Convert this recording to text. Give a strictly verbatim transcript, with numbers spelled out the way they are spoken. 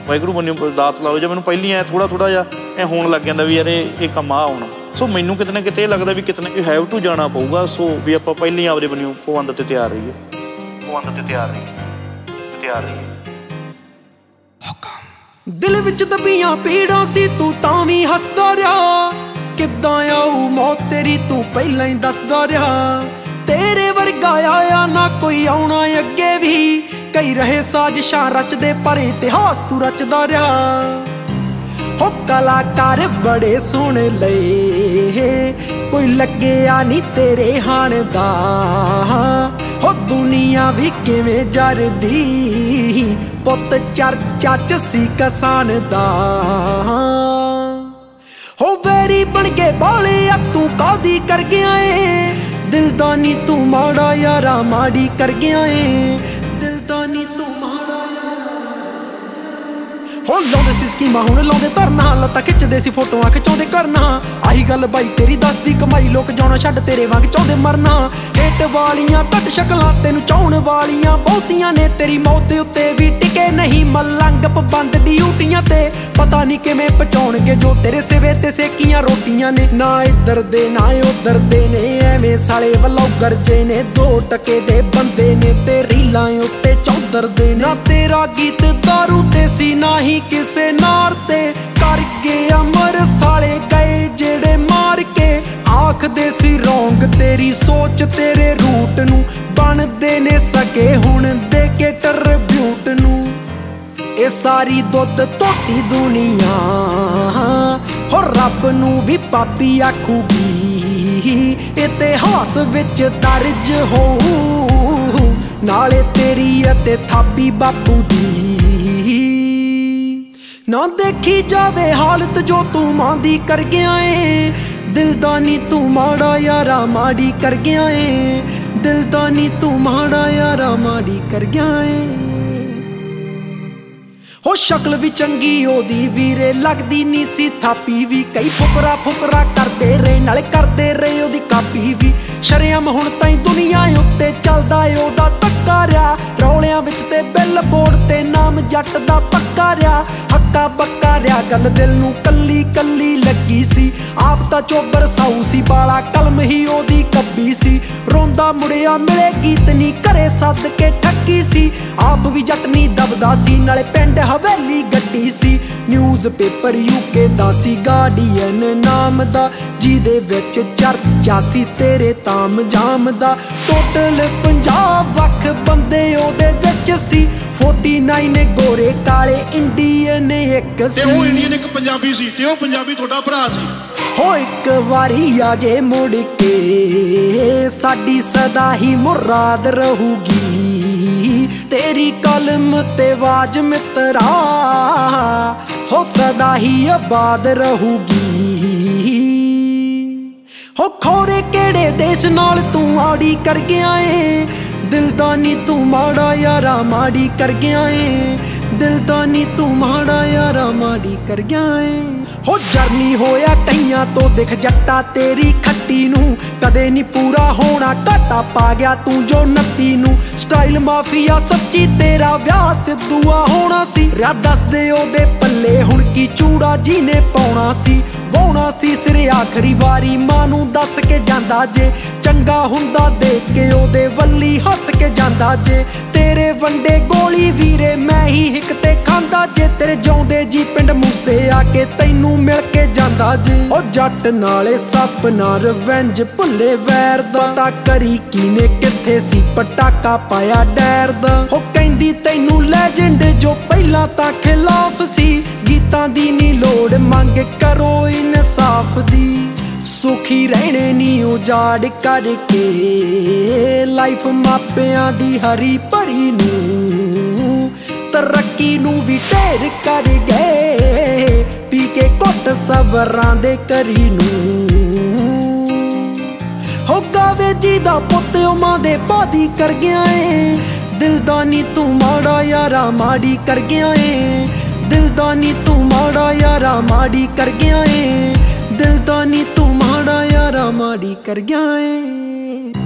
वाहिगुरू बन्नियों दात ला लो जो मैनूं पहली ऐ थोड़ा थोड़ा जिहा ऐ होण लग जांदा भी यार ये काम आ आउणा। सो मैनूं किते ना किते लगदा भी किते ना हैव टू जाना पऊगा। सो भी आपां पहली आपदे बन्नियों पवंद ते तैयार रहीए, पवंद ते तैयार रहीए, तैयार रहीए। दिल विच दबियां पीड़ां सी तू तां वी हसदा रहा, किद्दां आऊ मौत तेरी तू पहलां ही दसदा रहा। तेरे वर्गा आया ना कोई आउणा अगे भी, कई रहे साजिशां रचदे पर इतिहास तू रचदा रहा। हो कलाकार बड़े सोहणे लए कोई लग्गिया नी तेरे हाण दा, हो दुनिया भी किवें जरदी पुत चर्चा च सी कसान दा। हो वैरी बन के बोले अब तू कादी कर गया है, दिलदानी तू माड़ा यारा माड़ी कर गया है, दिलदानी तू माड़ा हो। लाउंदे सी स्कीमां हुण लाउंदे धरना, लत्तां खिचदे सी फोटोआं खिचाउंदे करना। आही गल बाई तेरी दसदी कमाई, लोक जाना छड्ड तेरे वांग चाहुंदे मरना। हेट वालियां घट शकलां तैनूं चाहुण वालियां बहुतियां ने, तेरी मौत उत्ते भी टिके नहीं मलंग पाबंद ड्यूटियां ते। पता नहीं किवें पहुंचाउणगे जो तेरे सिवे ते सेकियां रोटियां ने। ना इधर दे ना उधर दे ने, एवें साले व्लॉगर जे ने, दो टके दे बंदे ने ते रीलां उत्ते चौधर दे। ना तेरा गीत दारू ते सी ना ही किसे नार ते, कर गए अमर साले गए जेड़े मार के। आखदे सी रौंग तेरी सोच तेरे रूट नू, बनदे ने सके हुण दे के ट्रिब्यूट नू। ए सारी दुध धोती दुनिया हो रब नू भी पापी आखूगी, इतिहास विच दर्ज हो नाले तेरी अते थापी बापू दी। ना देखी जावे हालत जो तू मांदी कर गया है, दिलदानी तू माड़ा यारा माड़ी कर गया है, दिलदानी तू माड़ा यारा माड़ी कर गया है। हो शक्ल भी चंगी ओदी वीरे लगदी नी सी थापी भी, कई फुकरा फुकरा करदे रहे नाले करदे रहे ओदी कापी भी। शरेआम हुण ताईं दुनिया उत्ते चलदा ओदा धक्का रहा, रौलियां विच ते बिल बोर्ड ते नाम जट दा पक्का रहा। हक्का बक्का रहा गल दिल नूं कल्ली कल्ली लगी सी, आप तां चोबर साऊ सी बाला कलम ही ओदी कब्बी सी। रोंदा मुड़िया मिले गीत नी घरे सद के ठक्की सी, आप भी जट नी दबदा सी नाले पिंड हवेली गड्डी सी। न्यूज़ पेपर यूके दा सी गार्डियन नाम दा, जिहदे विच चर्चा सी तेरे ताम जाम दा। टोटल पंजाब वख बंदे ओदे विच सी, फोर्टी नाइन गोरे काले इंडियन एक सी। ते ओ इंडियन एक पंजाबी सी ते ओ पंजाबी तोड़ा भरा सी। हो एक वारी आजे मुड़ के साडी सदा ही मुराद रहूगी, तेरी कलम ते वाज मित्रा हो सदा ही आबाद रहूगी। हो खोरे केड़े देश नाल तू आड़ी कर गया है, दिलदानी तू माड़ा यारा माड़ी कर गया है, दिलदानी तू माड़ा यारा माड़ी कर गया है। हो जरनी होया कईयां तो दिख जट्टा तेरी खट्टी नू, कदे नी पूरा होना घाटा पा गया तू जो नत्ती नू। स्टाइल माफिया सच्ची तेरा व्याह सिद्धूआ होना सी, रिया दस दे ओदे पल्ले हुण की चूड़ा जी ने पाउणा सी। वाउणा सी सिरे आखरी वारी मां नू दस के जांदा जे, चंगा हुंदा देख के ओदे वल्ली हस के जांदा जे। तेरे वंडे गोली वीरे मैं ही हिक ते खांदा जे, तेरे जाउंदे जी पिंड मूसे आके तैनू मिल के जांदा जे। ओ जट नाले सपना रिवेंज भुल्ले वैर दा, पता करी कीने किथे सी पटाका पाया डैर दा। ओ कहंदी तैनू लैजेंड जो पहला तां खिलाफ सी, गीतां दी नी लोड़ मंग करो इंसाफ दी। सुखी रहने नी उजाड़ करके लाइफ मापियां दी हरी भरी नू, तरक्की नू भी ढेर कर गए पी के घुट सबरां दे करी नू। हो गावे जी दा पुत मां दे बादी कर गया है, दिलदानी तू माड़ा यारा माड़ी कर गया है, दिलदानी तू माड़ा यारा माड़ी कर गया है, दिलदानी तू माड़ा यारा माड़ी कर गया है।